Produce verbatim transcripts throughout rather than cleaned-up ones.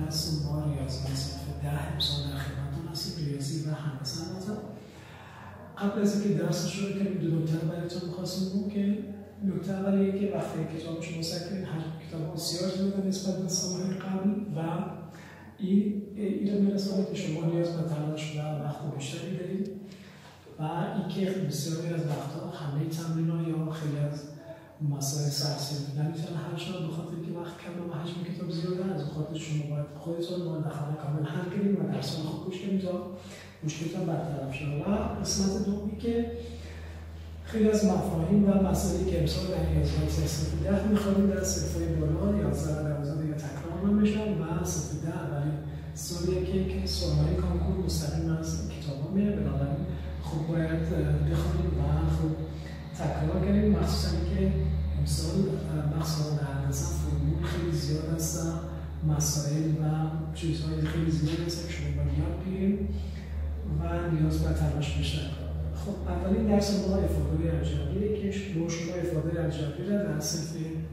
هستیم با ریاضی صنف ده امسال در خدمتتون هستیم، ریاضی و هندسه نظر. قبل از اینکه درس شروع کنیم دو نکته رو براتون می‌خواستیم بگم که نکته اولی که وقتی کتاب شما سعی کنید حجم کتاب بسیار زیاده نسبت به سال‌های قبل و این ایراد میرسونه که شما نیاز به تلاش و وقت بیشتری دارید و اینکه بسیاری از وقتها همه تمرین‌ها یا خیلی از مسائل سختی نمیتونه حل شد به خاطر اینکه وقت کم و حجم کتاب زیاده از خاطر شما باید خودتون با دخل کامل حل کنید و درس‌ها خوب گوش کنید تا مشکلتون برطرف شه. و قسمت دومی که خیلی از مفاهیم و مسائلی که امسال در ریاضیات صنف ده می‌خوانیم در صف‌های بالا یازده و دوازده دیگه تکرار نمیشن و صنف ده اولین سالیه که که سوال‌های کانکور مستقیم از کتاب‌ها میاد، بنابراین خوب باید بخونید و خوب تکرار کنید، مخصوصا که امسال مخصوصا در هندسه فرمول خیلی زیاد هست، مسائل و چیزهای خیلی زیاد هست که شما باید یاد بگیرید و نیاز به تلاش بیشتر کنید. خب اولین درس ما افاده الجبری که با شما افاده الجبری را در صنف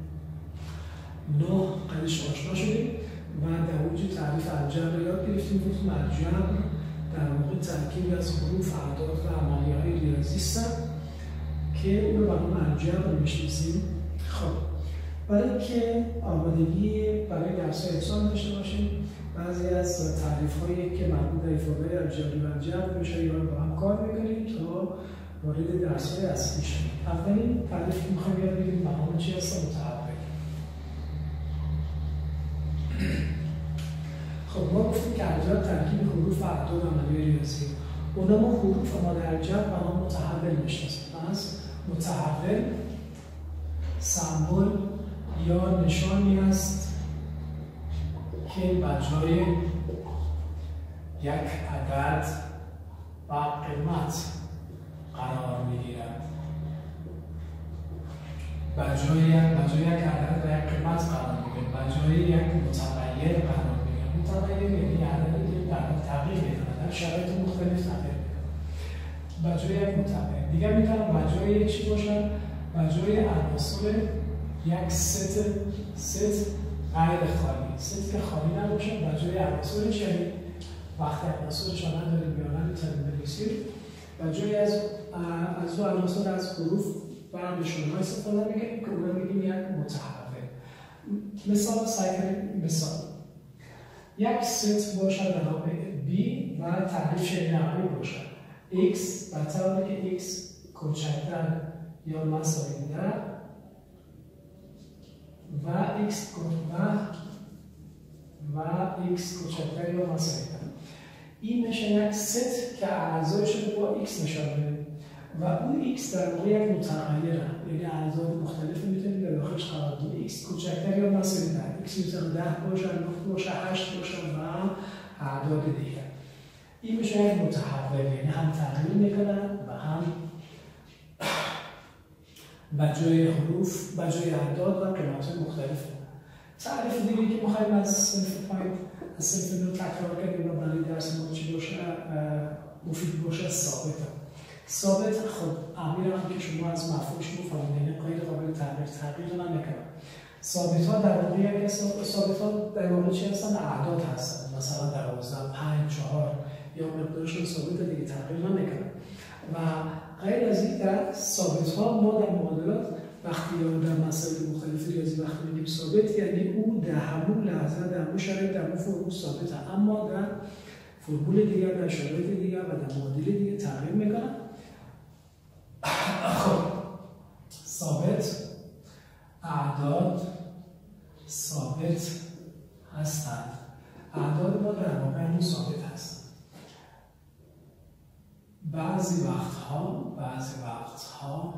نه قدش آشنا شدیم و در اونجا تعریف الجبر یاد گرفتیم. گفتیم الجبر در واقع ترکیب از حروف، اعداد و عملیه‌های ریاضی است که اون رو برای الجبر می‌شناسیم. خب برای اینکه آمادگی برای درس‌های امسال داشته باشیم بعضی از تعریف‌هایی که مربوط به افاده الجبری و الجبر میشه یا با هم کار می‌کنیم تا وارد درس‌های اصلی شیم. اولین تعریفی که می‌خوایم یاد بگیریم مقام چی هست؟ متحول. خب ما گفتیم که الجبر ترکیب حروف و اعداد و عملیه ریاضی. اونا ما حروف ما در الجبر و ما متحول می‌شناسیم. پس متحول سمبل یا نشانی است که بر جای یک عدد و قیمت قرار می‌گیرد. بر جای یک بر جای یک عدد و یک قیمت قرار می‌گیرد. بر جای یک متغیر قرار می‌گیرد. متغیر یعنی عددی که در تغییر می‌کند، در شرایط مختلف تغییر می‌کند. بر جای یک متغیر. دیگر می‌تونه بر جای یک چی باشد؟ بر جای عناصر یک ست ست غیر خالی، ست که خالی نباشه بر جای عناصرش، یعنی وقتی عناصرش رو نداریم یا نمی‌تونیم بنویسیم بر جای از از دو عناصر از حروف و نشونه‌های استفاده می‌کنیم که اون رو میگیم یک متحول. مثال سعی کنیم مثال یک ست باشد به نام B و تعریفش این عملی باشد X بر طوری که X کوچکتر یا مساوی در و X و و X کوچکتر یا مساوی در. این میشه یک ست که اعضایش رو با X نشان میده و اون X در واقع یک متغیره، یعنی اعضای مختلفی میتونید در داخلش قرار بدید. X کوچکتر یا مساوی در X میتونه ده باشه، نه باشه، هشت باشه و اعداد دیگر. این میشه یک متحول، یعنی هم تغییر میکنه و هم بجای حروف، بجای اعداد و قیمت‌های مختلف. تعریف دیگه که می‌خوایم از صنف پایین از صنف نو تکرار کنیم و برای درس ما چی باشه مفید باشه ثابت. ثابت خود امیر هم که شما از مفهومش می‌فهمید، یعنی غیر قابل تغییر تغییر نمی‌کنه. ثابت‌ها در واقع یک ثابت‌ها در واقع چی هستن؟ اعداد هستن. مثلا دوازده، پنج، چهار یا مقدارشون ثابت دیگه تغییر نمی‌کنه. و غیر از این در ثابت ها ما در معادلات وقتی یا در مسائل مختلف ریاضی وقتی میگیم ثابت یعنی اون در همون لحظه در همون شرایط در همون فرمول ثابته، اما در فرمول دیگر در شرایط دیگر و در معادل دیگر تغییر میکنن. خب ثابت اعداد ثابت هستند. اعداد ما در واقع همون ثابت هستند. بعضی وقتها بعضی وقتها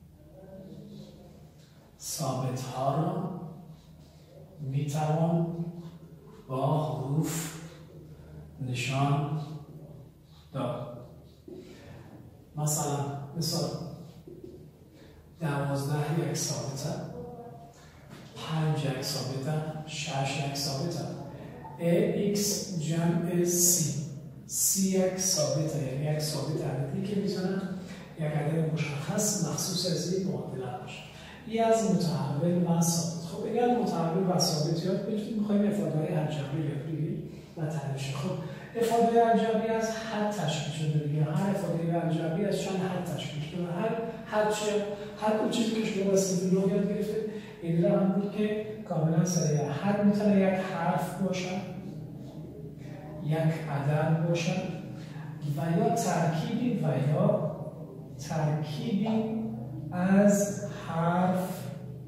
ثابت ها را می توان با حروف نشان داد. مثلا مثال دوازده یک ثابته، پنج یک ثابته، شش یک ثابته. A X جمع C سی یک ثابته، یعنی یک ثابت عددی که میتونن یک عدد مشخص مخصوص از این معادله باشه. این از متحول و ثابت. خب اگر متحول و ثابت یاد بگیریم می‌خوایم افاده‌های الجبری یاد بگیریم و تعریفش. خب افاده الجبری از حد تشکیل شده دیگه. هر افاده الجبری از چند حد تشکیل شده. هر حد چه هر اون چیزی که شما از سیمبل یاد گرفتید این رقم بود که کاملا سریع. حد میتونه یک حرف باشد، یک عدد باشد و یا ترکیبی و یا ترکیبی از حرف،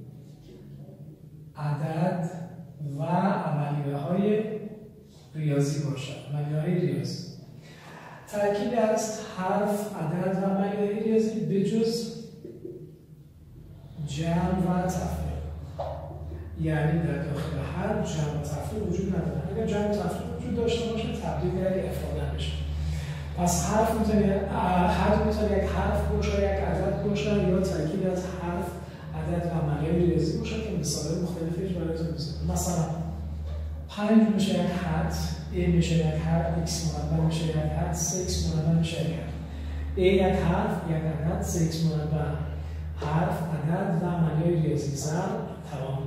عدد و عملیه های ریاضی باشد. عملیه های ریاضی ترکیبی از حرف، عدد و عملیه های ریاضی به جز جمع و تفریق. یعنی در داخل هر جمع و تفریق وجود نداره. اگر جمع و تفریق وجود داشته باشه تبدیل به یک افاده میشه. پس حرف میتونه حرف میتونه یک حرف باشه، یک عدد باشه یا ترکیب از حرف، عدد و عملیه ریاضی باشه که مثال مختلفش براتون میزنم. مثلا پنج میشه یک حد، a میشه یک حرف، x مربع میشه یک حد، سه x مربع میشه یک حرف. a یک حرف، یک عدد، سه x مربع حرف، عدد و عملیه ریاضی ضرب تمام.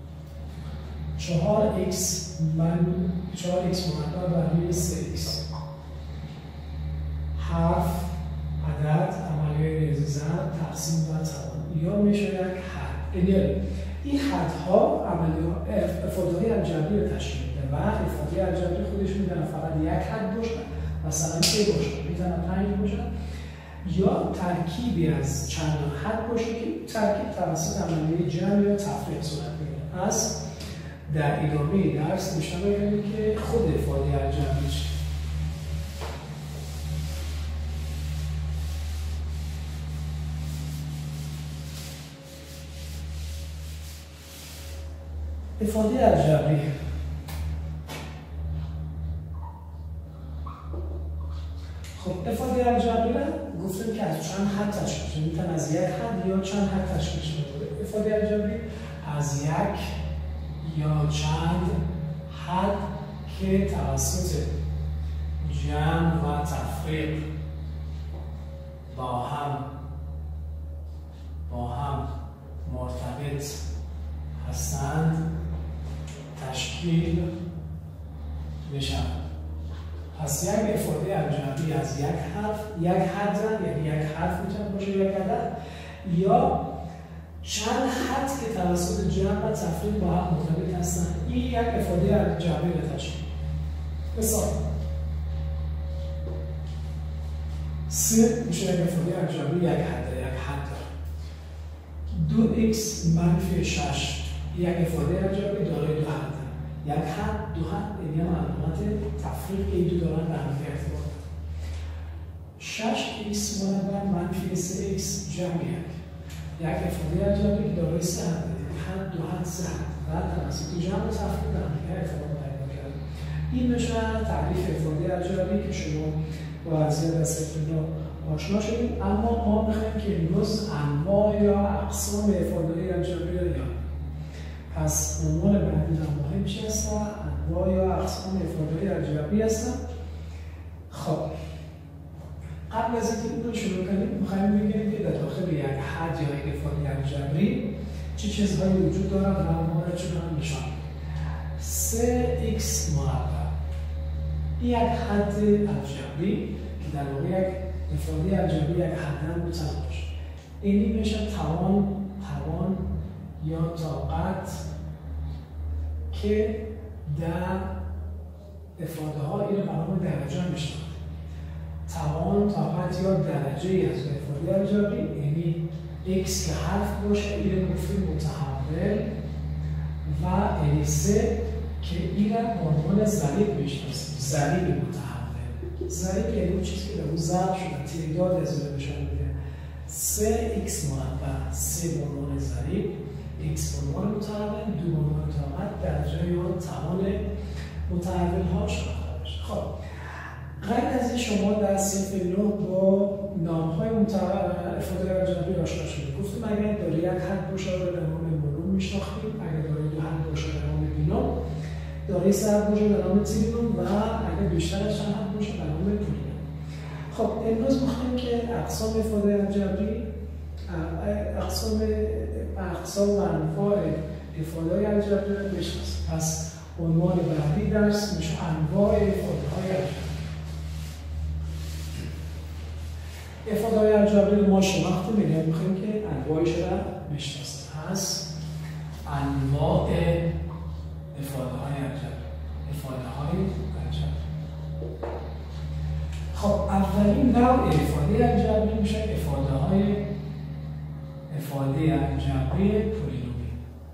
چهار x من چهار x مربع بر روی سه x حرف، عدد، عملیه ریاضی ضرب تقسیم و توان یا میشه یک حد. یعنی این حدها عملیه افاده‌های الجبری رو تشکیل میده و افاده الجبری خودش میتونه فقط یک حد باشه، مثلا سه باشه، میتونه پنج باشه یا ترکیبی از چند حد باشه که ترکیب توسط عملیه جمع یا تفریق صورت میگیره. پس در ادامه درس میشه ببینیم که خود افاده الجبری چیه. افاده الجبری خب افاده الجبری رو گفتیم که از چند حد تشکیل شده. میتونه از یک حد یا چند حد تشکیل شده. افاده الجبری از یک یا چند حد که توسط جمع و تفریق با هم با هم مرتبط هستند تشکیل میشن. پس یک افاده الجبری از یک حرف، یک حد یعنی یک حرف میتونه باشه، یک عدد یا چند حد که توسط جمع و تفریق با هم مرتبط هستند. این یک افاده الجبری رو تشکیل. مثال سه میشه یک افاده الجبری یک حد یک حد داره. دو ایکس منفی شش یک افاده الجبری دارای دو حد. یک حد، دو حد یعنی علامت تفریق که این دو دارن به هم ارتباط دارن. شش ایکس مربع منفی سه ایکس جمع یک یک افاده الجبری که دارای سه حد، حد، دو حد، سه حد و توسط جمع و تفریق به هم ارتباط پیدا کرده. این میشه تعریف افاده الجبری که شما با ازیاد از سفرنا آشنا شدید. اما ما میخوایم که امروز انواع یا اقسام افاده الجبری رو یاد. پس عنوان بعدی هم مهم چی هستن؟ انواع یا اقسام افاده الجبری هستن. خب قبل از اینکه این رو شروع کنیم میخوایم بگیم که در داخل یک حد یا یک افاده الجبری چه چیزهایی وجود دارن و ما رو چون نشان سه ایکس مربع. این یک حد الجبری که در واقع یک افاده الجبری یک حد هم میتونه باشه. اینی میشه توان توان یا طاقت که در افاده ها این برنامه درجه میشه. توان، طاقت یا درجه ای از افاده الجبری یعنی x که حرف باشه این گفتیم متحول و ال سه که این به عنوان ضریب میشناسیم. ضریب متحول. ضریب یعنی اون چیزی که در اون ضرب شده تعداد از اون نشان میده. سه ایکس مربع سه به عنوان ضریب، x به عنوان متحول، دو به عنوان طاقت، درجه یا توان متحول ها شناخته بشه. خب غیر از این شما در صنف نه با نام های افاده الجبری آشنا شدید. گفتیم اگر داره یک حد باشه رو به نام مولوم میشناختیم، اگر داره دو حد باشه به نام بینوم، داره سه حد باشه به نام ترینوم و اگر بیشتر از چند حد باشه به نام پولینوم. خب امروز میخوایم که اقسام افاده الجبری اقسام اقسام و انواع افاده‌های الجبری رو بشناسید. پس عنوان بعدی درس میشه انواع افاده‌های الجبری. افاده‌های الجبری رو ما شناخته می‌گیم، می‌خوایم که انواعش رو بشناسیم. پس انواع افاده‌های الجبری. افاده‌های الجبری. خب اولین نوع افاده الجبری میشه افاده‌های افاده الجبری پولینومی.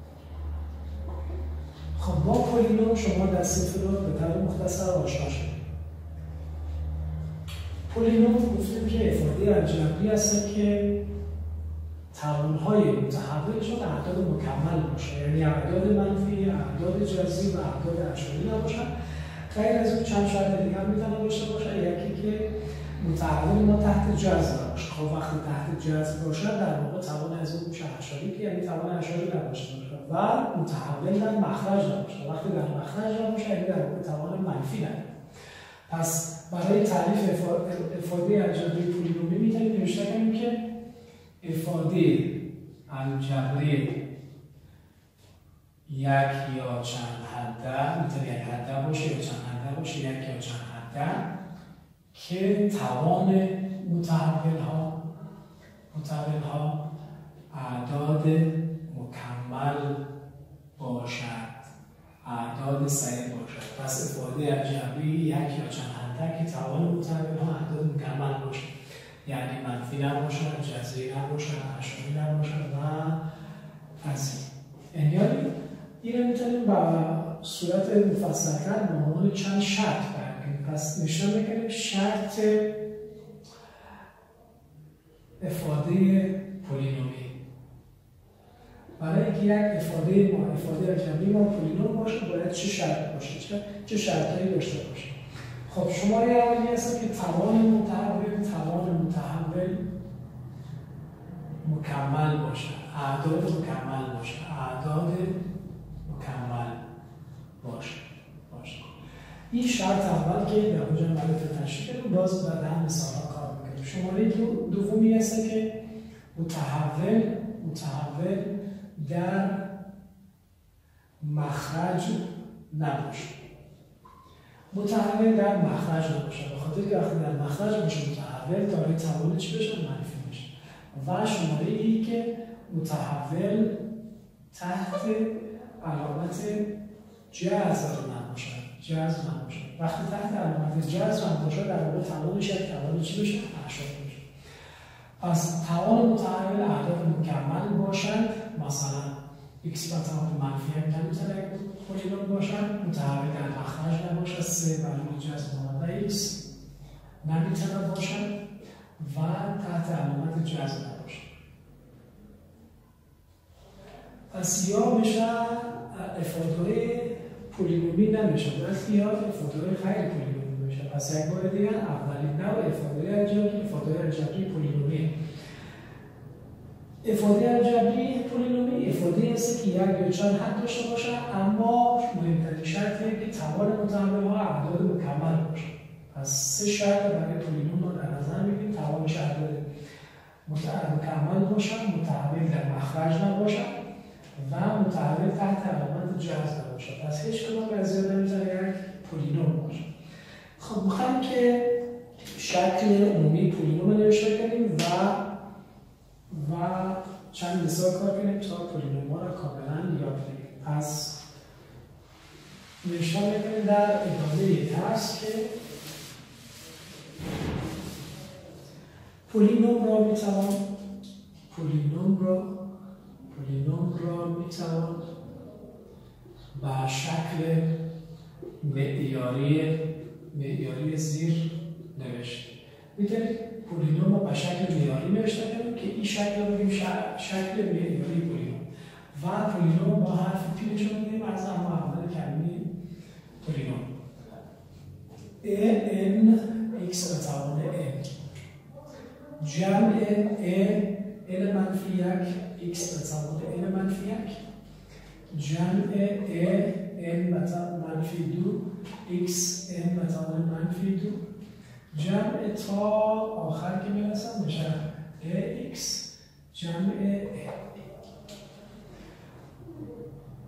خب با پولینوم شما در صفر رو به طور مختصر آشنا شدید. پولینوم گفتیم که افاده الجبری هست که توانهای متحولشون اعداد مکمل باشه، یعنی اعداد منفی، اعداد جذری و اعداد اعشاری نباشن. غیر از اون چند شرط دیگه هم میتونه داشته باشه. یکی که متحول ما تحت جذر باشه. خب وقتی تحت جذر باشه در واقع توان از اون میشه اعشاری، که یعنی توان اعشاری نداشته باشه و متحول در مخرج نباشه. وقتی در مخرج نباشه یعنی در واقع توان منفی نداره. پس برای تعریف افاده الجبری پولینومی میتونیم نوشته کنیم که افاده الجبری یک یا چند حده، میتونه یک حده باشه یا چند حده باشه، یک یا چند حده، که توان متحول ها متحول ها اعداد مکمل باشد، اعداد صحیح باشد. پس افاده الجبری یک یا چند حده که توان متحول ها اعداد مکمل باشد، یعنی منفی نباشد، جذری نباشد، اعشاری نباشد و از این. یعنی این رو میتونیم با صورت مفصل‌تر به عنوان چند شرط برگردیم. پس نشان میکنیم شرط افاده پولینومی. برای اینکه یک افاده ما افاده الجبری ما پولینوم باشه باید چه شرط باشه، چه چه شرطایی داشته باشه. خب شماره اولی هست که توان متحول توان متحول مکمل باشه، اعداد مکمل باشه، اعداد مکمل باشه باشه. این شرط اول که در اونجا برای تشریح کردیم، باز بعد هم مثلا کار میکنیم. شماره دو دومی هست که متحول متحول در مخرج نباشه. متحول در مخرج نباشه به خاطر که وقتی در مخرج باشه متحول داره توان چی بشه؟ منفی میشه. و شماره ای که متحول تحت علامت جذر نباشه، جذر نباشه. وقتی تحت علامت جذر نباشه در واقع توانش یک توان چی بشه؟ اعشاری بشه. پس توان متحول اعداد مکمل باشند، مثلا x با توان منفی یک نمیتونه یک پولینوم باشند، متحول در مخرج نباشه، سه برای جذر ماننده x نمیتونه باشند و تحت علامت جذر نباشه. پس یا میشه افاده پولینومی نمیشه، بلکه یا افاده غیر پولینومی میشه. پس یک بار دیگه اولین نوع افاده الجبری افاده الجبری پولینومی. افاده الجبری پولینومی افاده هست که یک یا چند حد داشته باشه، اما مهمترین شرطیه که توان متحول ها اعداد مکمل باشه. پس سه شرط برای پولینوم رو در نظر میگیریم: توانش اعداد مکمل باشن، متحول در مخرج نباشن و متحول تحت علامت جذر نباشه. پس هیچ کدوم از اینا نمیتونه یک پولینوم باشه. خب میخوایم که شکل عمومی پولینوم رو نوشته کنیم و و چند مثال کار کنیم تا پولینوم ها رو کاملا یاد بگیریم. پس نوشته میکنیم در ادامه درس که پولینوم را میتوان پولینوم را پولینوم را میتوان به شکل معیاری معیاری زیر نوشت. میتونید پولینوم رو به شکل معیاری نوشته کنیم که این شکل رو بگیم شکل معیاری پولینوم و پولینوم با حرف پی نشون میدیم از اما اول کلمه پولینوم a n x به توان n جمع a n منفی یک x به توان n منفی یک جمع a n به توان منفی دو x n به توان منفی دو جمع تا آخر که میرسم میشه ax جمع a.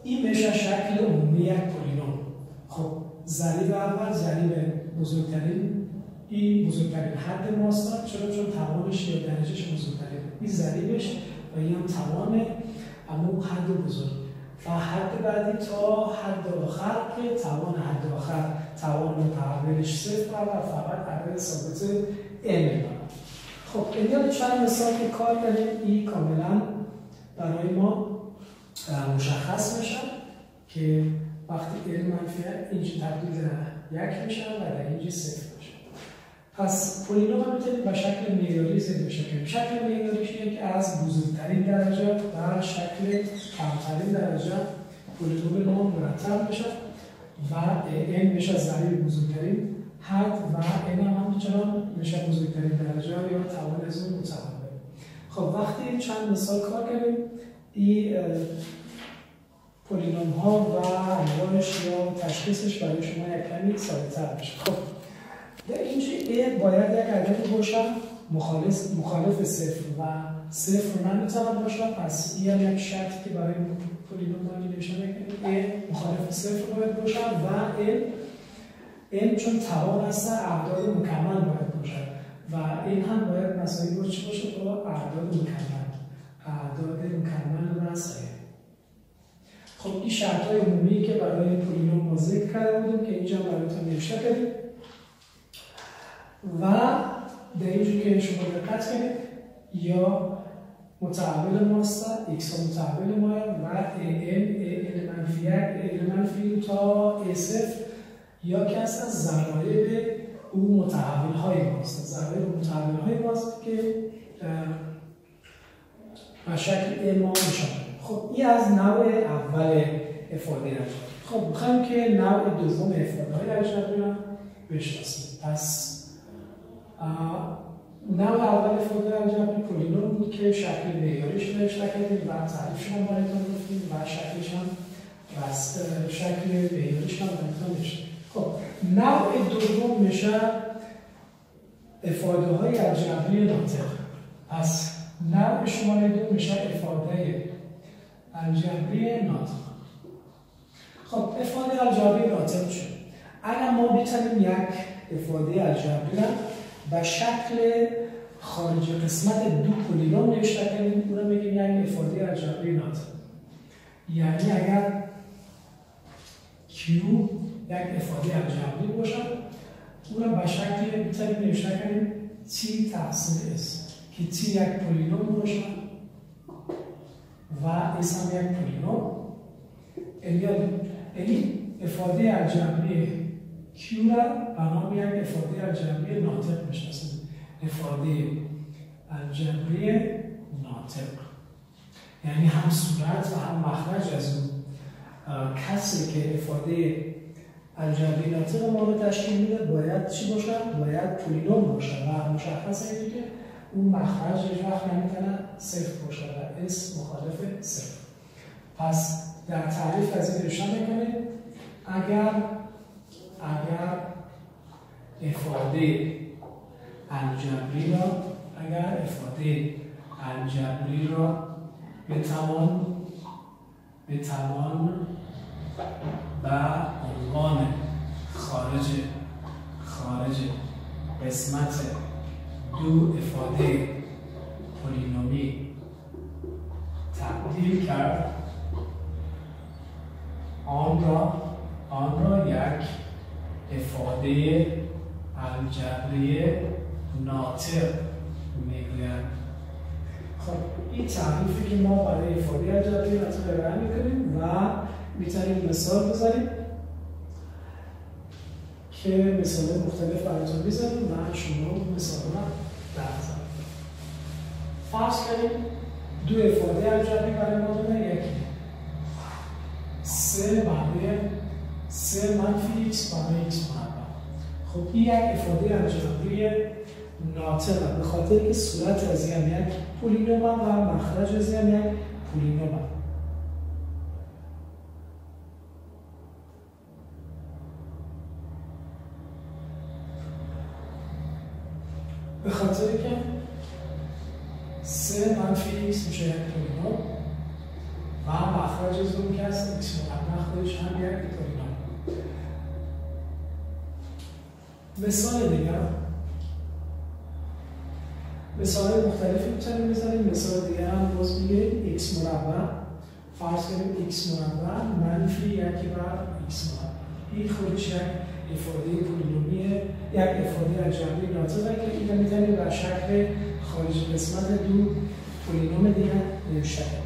این میشه شکل عمومی یک پولینوم. خب ضریب اول ضریب بزرگترین، این بزرگترین حد ماست، چرا؟ چون توانش یا درجهش بزرگترین، این ضریبش و این هم توان اما حد بزرگ و حد بعدی تا حد آخر که توان حد آخر توان متحولش صفر و فقط عدد ثابت n. خب اینجا چند مثال که کار کردیم، این کاملا برای ما مشخص میشه که وقتی n منفی اینجا تبدیل یک میشه و در اینجا صفر میشه. پس پولینوم هم میتونید به شکل معیاری ذکر بشه که شکل معیاریش اینه که از بزرگترین درجه و شکل کمترین درجه پولینوم نام مرتب بشه و n میشه ضریب بزرگترین حد و n هم همچنان میشه بزرگترین درجه یا توان از اون متحول. خب وقتی چند مثال کار کردیم، این پولینوم ها و انواعش یا تشخیصش برای شما یک کمی ساده‌تر میشه. خب در اینجا a باید یک عدد باشه مخالف مخالف صفر و صفر نمیتونه باشه، پس این هم یک شرطی که برای پولینوم ها نمیشه که a مخالف صفر باید باشه و n n چون توان هست اعداد مکمل باید باشه و این هم باید مساوی باشه باشه با اعداد مکمل اعداد مکمل و صحیح. خب این شرط های عمومی که برای پولینوم ما ذکر کرده بودیم که اینجا برایتون نوشته کردیم و در اینجور که شما دقت کنید یا متحول ماست x ها متحول ما و n n منفی یک n منفی تا a صفر یا که اصلا ضرایب او متحول های ماست، ضرایب متحول های ماست که به شکل ما میشن. خب این از نوع اول افاده اجابی. خب میخوایم که نوع دوم افاده های اجابی رو بشناسیم. پس نوع اول افاده اجابی پولینوم بود که شکل معیاریش نوشته کردیم و تعریفش هم برایتون گفتیم و شکلش هم بس شکل معیاریش هم برایتون نوشته. خب نوع دوم میشه افاده های اجابی ناطق. پس نوع شماره دو میشه افاده الجبری ناطق. خب افاده الجبری ناطق شد. اگر ما بتونیم یک افاده الجبری را به شکل خارج قسمت دو پولینوم نوشته کنیم، اون رو میگیم یک افاده الجبری ناطق. یعنی اگر Q یک افاده الجبری باشد، اون رو به شکل بتونیم نوشته کنیم T تقسیم S که T یک پولینوم باشد و S هم یک پولینوم. یعنی افاده الجبری Q را به نام یک افاده الجبری ناطق میشناسیم. افاده الجبری ناطق یعنی هم صورت و هم مخرج از اون کسی که افاده الجبری ناطق ما رو تشکیل میده باید چی باشه؟ باید پولینوم باشه و مشخصه اینه که اون مخرج هیچ وقت نمیتونه صفر باشه و اس مخالف صفر. پس در تعریف از این روشن میکنیم اگر اگر افاده الجبری را اگر افاده الجبری را بتوان بتوان به عنوان خارج خارج قسمت دو افاده پولینومی تبدیل کرد، آن را آن را یک افاده الجبری ناطق میگویند. خب این تعریفی که ما برای افاده الجبری ناطق ارائه میکنیم و میتونیم مثال بذاریم که مثال مختلف براتون میزنیم و شما مثال رو درزنیم. فرض کنیم دو افاده الجبری برای ما دونه، یکی سه برای سه منفی ایکس برای ایکس مربع. خب این یک افاده الجبری ناطقه به خاطر که صورت از این یک پولینوم و مخرج از این یک پولینوم. به خاطر که سه منفی ایکس میشه یک پولینوم و مخرج خارج از اون که هست x مربع خودش هم یک پولینوم. مثال دیگر مثال مختلفی میتونیم بزنیم. مثال دیگر هم باز بگیریم x مربع، فرض کنیم x مربع منفی یکی بر x مربع. این خودش یک افاده پولینومیه، یک افاده از جبری ناطقه که این میتونیم بر شکل خارج قسمت دو پولینوم دیگر نوشته کنیم.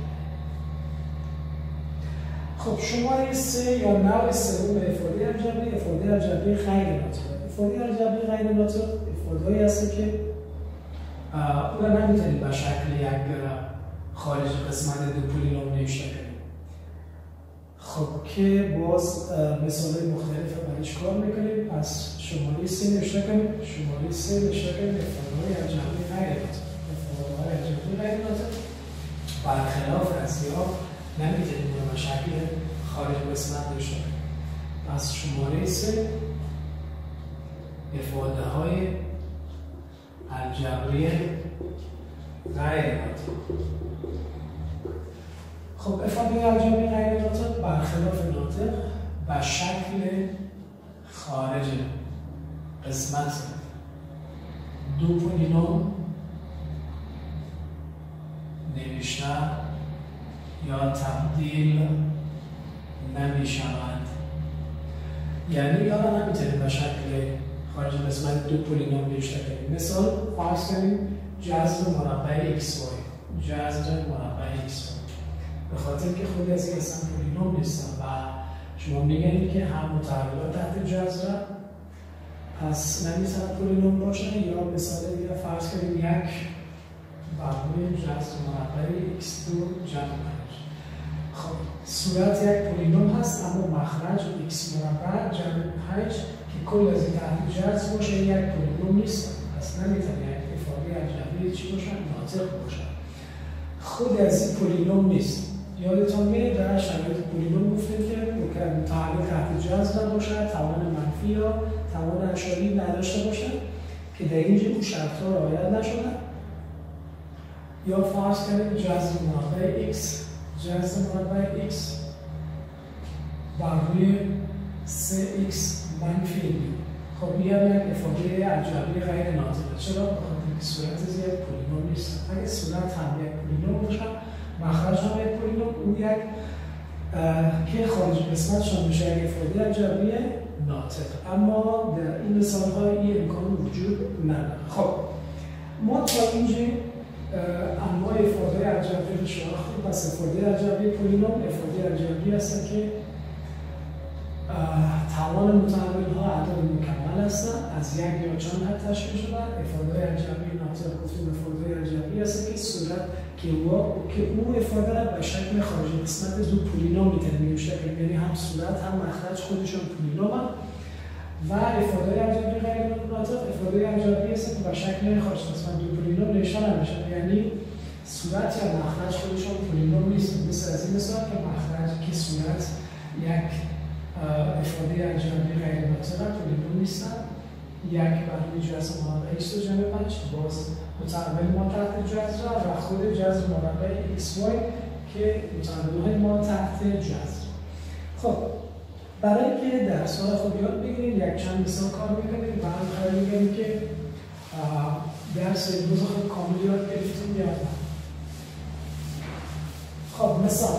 خب شماره سه یا نوع سوم افاده الجبری، افاده الجبری غیر ناطقه. افاده الجبری غیر ناطق افاده‌ای هست که اون رو نمیتونید به شکل یک خارج قسمت دو پولینوم نوشته کنید. خب که باز مثال‌های مختلف رو برایش کار میکنیم. پس شماره سه نوشته کنیم. شماره سه نوشته کنیم افاده‌های الجبری غیر ناطق. افاده‌های الجبری غیر ناطق برخلاف از یا نمیتونید اون رو به شکل خارج قسمت نوشته کنیم. پس شماره سه افاده های الجبری غیر ناطق. خب افاده الجبری غیر ناطق برخلاف ناطق به شکل خارج قسمت دو پولینوم نوشته یا تبدیل نمی شود. یعنی یا را نمیتونیم به شکل خارج قسمت دو پولینوم نوشته کنیم. مثال فرض کنیم جذر مربع x y، جذر مربع x y. به خاطر که خود از این اصلا پولینوم نیستن و شما میگنید که هم متحولات تحت جذر پس نمیتونن پولینوم باشن. یا مثال دیگه فرض کنیم یک برای جذر مربع x دو جمع پنج. خب صورت یک پولینوم هست اما مخرج x مربع جمع پنج که کل از این تحت جذر باشه یک پولینوم نیست. پس نمیتونه یک افاده الجبری چی باشن؟ ناطق باشن. خود از این پولینوم نیست. یادتون میاد در شرایط پولینوم گفتیم که متحول تحت جذر باشه، توان منفی یا توان اشاری نداشته باشه که در اینجا اون شرط‌ها رعایت نشدن. یا فرض کنید جذر مربع x، جذر مربع x بر روی سه ایکس منفی دو. خب این یک افاده الجبری غیر ناطقه. چرا؟ بخاطر که صورت از یک پولینوم نیست. اگه صورت هم یک پولینوم باشه، مخرج هم یک پولینوم، اون یک که خارج قسمتشان میشه یک افاده الجبری ناطق. اما در این مثال ها این امکان وجود نداره. خب ما تا اینجا انواع افاده الجبری رو شناختیم. پس افاده الجبری پولینوم افاده الجبری هستن که توان متحول ها اعداد مکمل هستن، از یک یا چند حد تشکیل شدن. افاده الجبری ناطق گفتیم افاده الجبری هست که صورت که او که او افاده را به شکل خارج قسمت دو پولینوم میتونیم نوشته کنیم. یعنی هم صورت هم مخرج خودشون پولینوم هم. و افاده الجبری غیر ناطق افاده الجبری هست که به شکل خارج قسمت دو پولینوم نوشته نمیشن. یعنی صورت یا مخرج خودشون پولینوم نیست. مثل از این مثال که مخرج که صورت یک افاده الجبری غیر ناطق پولینوم نیستن. یک برای جذر مربع x دو جمع پنج باز متحول ما تحت جذر و خود جذر مربع xy که متحول ما تحت جذر. خب برای که درس ها خود یاد بگیریم یک چند مثال کار میکنیم و هم خواهی میگیم که درس روز خود کامل یاد گرفتیم یا نه. خب مثال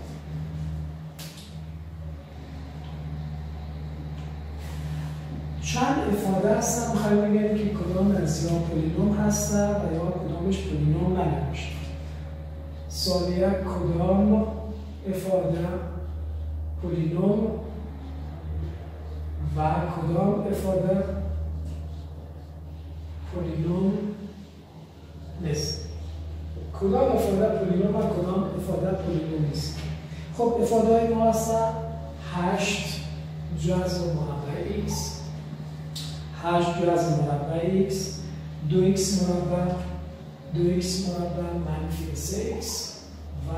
چند افاده هستن خواهی بگیم که کدام از یا پولینوم هستن و یا کدامش پولینوم نمیشه. سوال یک کدام افاده پولینوم و کدام افاده پولینوم نیست. کدام افاده پولینوم و کدام افاده پولینوم نیست. خب افاده های ما هستن هشت جذر مربع x، هشت جذر مربع x، دو ایکس مربع، دو ایکس مربع منفی سه ایکس و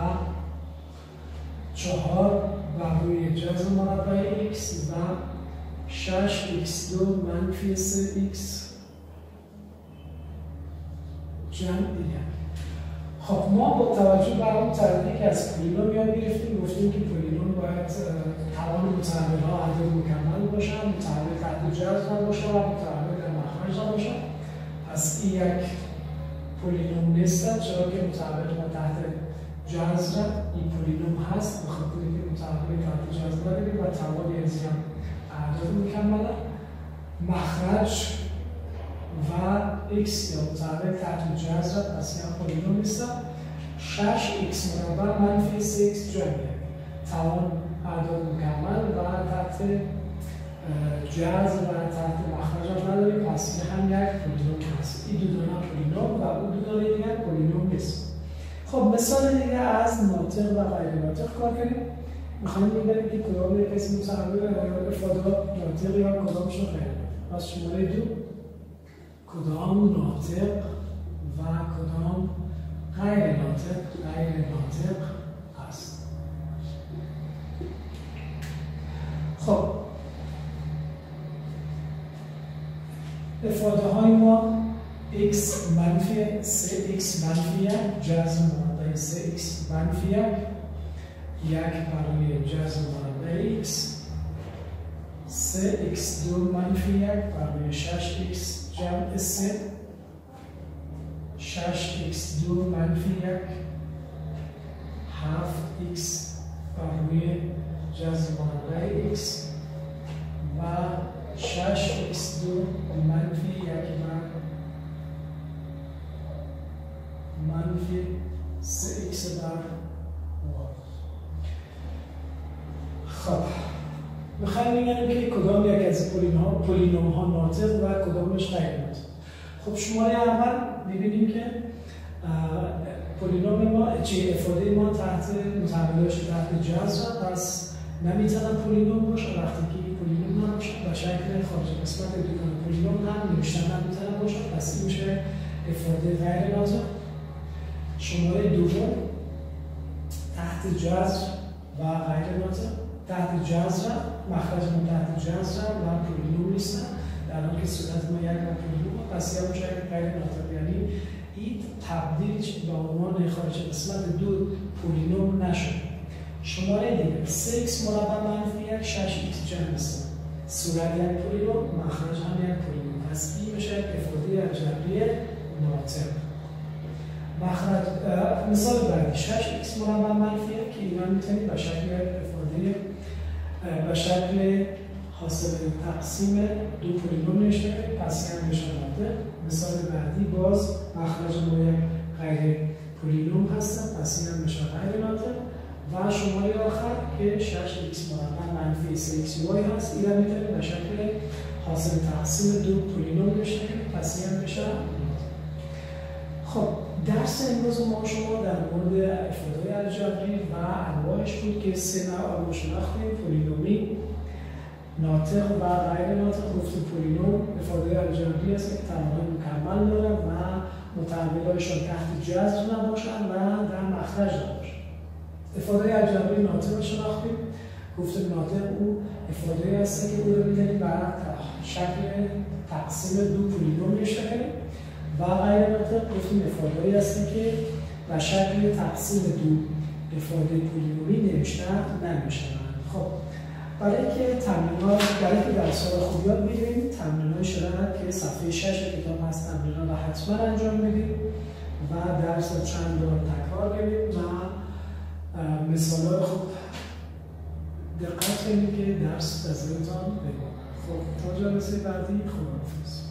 چهار بر روی جذر مربع x و شش ایکس دو منفی سه ایکس جمع دیگر. خب ما با توجه به اون تعریفی که از پولینوم یاد گرفتیم، گفتیم که پولینوم باید توان متحول‌ها اعداد مکمل باشن، متحول تحت جذر نباشه و متحول در مخرج نباشه. پس این یک پولینوم نیست، چرا که متحول ما تحت جذر این پولینوم هست، بخاطر اینکه متحول تحت جذر نداریم و توان ریاضی هم اعداد مکمله. مخرج و x یا متحول تحت جذر، پس این پولینوم نیست. شش ایکس مربع منفی سه ایکس جمعیه، توان اعداد مکمل و تحت جذر و تحت مخرج هم نداریم، پس این هم یک پولینوم هست. این دو دانه پولینوم و اون دو دانه دیگر پولینوم نیست. خب مثال دیگه از ناطق و غیر ناطق کار کنیم. میخوایم ببینیم که کدام یک اسم متحول افادات ناطق یا کدامشون غیر ناطق. پس شماره دو کدام ناطق و کدام غیر ناطق غیر ناطق هست. خب افاده های ما x منفی سه ایکس منفی یک جذر مربع سه ایکس منفی یک یک برای جذر مربع x، سه ایکس دو منفی یک برای شش ایکس جمع سه، شش ایکس دو منفی یک، هفت ایکس برای جذر مربع x و شش ایکس دو منفی یک بر منفی سه ایکس بر خب میخوایم بگیم که کدام یک از پولینوم ها ناطق و کدامش غیر ناطق. خب شماره اول میبینیم که پولینوم ما چه افاده ما تحت متحولش تحت جذر، پس نمیتونه پولینوم باشه وقتی که پولینوم نباشه و شکل خارج قسمت دوگانه پولینوم هم نوشتن نمیتونه باشه، پس این میشه افاده غیر ناطق. شماره دوم تحت جذر و غیر ناطق. تحت جذر مخرج ما تحت جذر و پولینوم نیستن، در حالی که صورت ما یک و پولینوم، پس یا میشه غیر ناطق، یعنی این تبدیل به عنوان خارج قسمت دو پولینوم نشد. شماره دیگه سه ایکس مربع منفی یک، شش ایکس جمع سه، صورت یک پولینوم، مخرج هم یک پولینوم، پس این میشه افاده الجبری ناطق. مخرج مثال بعدی شش ایکس مربع منفی یک که اینا میتونید به شکل افاده به شکل حاصل تقسیم دو پولینوم نوشته کنید، پس هم میشه ناطق. مثال بعدی باز مخرج ما یک غیر پولینوم هستن، پس این هم میشه غیر ناطق. و شماره آخر که شش ایکس مربع منفی سه ایکس وای هست، این هم میتونید به شکل حاصل تقسیم دو پولینوم نوشته کنید، پس این هم میشه ناطق. خب درس امروز ما شما در مورد افاده الجبری و انواعش بود که سه نوع رو شناختیم: پولینومی، ناطق و غیر ناطق. گفتیم پولینوم افاده الجبری است که توانایی مکمل داره و متحول‌هایشان تحت جذر نباشند و در مخرج نباشند. افاده الجبری ناطق رو شناختیم. گفتیم ناطق او افاده است که او رو می‌تونیم بر شکل تقسیم دو پولینوم نوشته کنیم. و غیر ناطق گفتیم افاده‌ای هستن که به شکل تقسیم دو افاده پولینومی نوشته نمیشن. خب برای که تمرینات برای که درس‌ها رو خوب یاد بگیریم، تمرینات شده که صفحه شش کتاب هست، تمرینات رو حتما انجام بدید و درس رو چند بار تکرار کنید و مثالا رو خوب دقت کنید که درس نظرتان بگید. خب تا جلسه بعدی خداحافظ.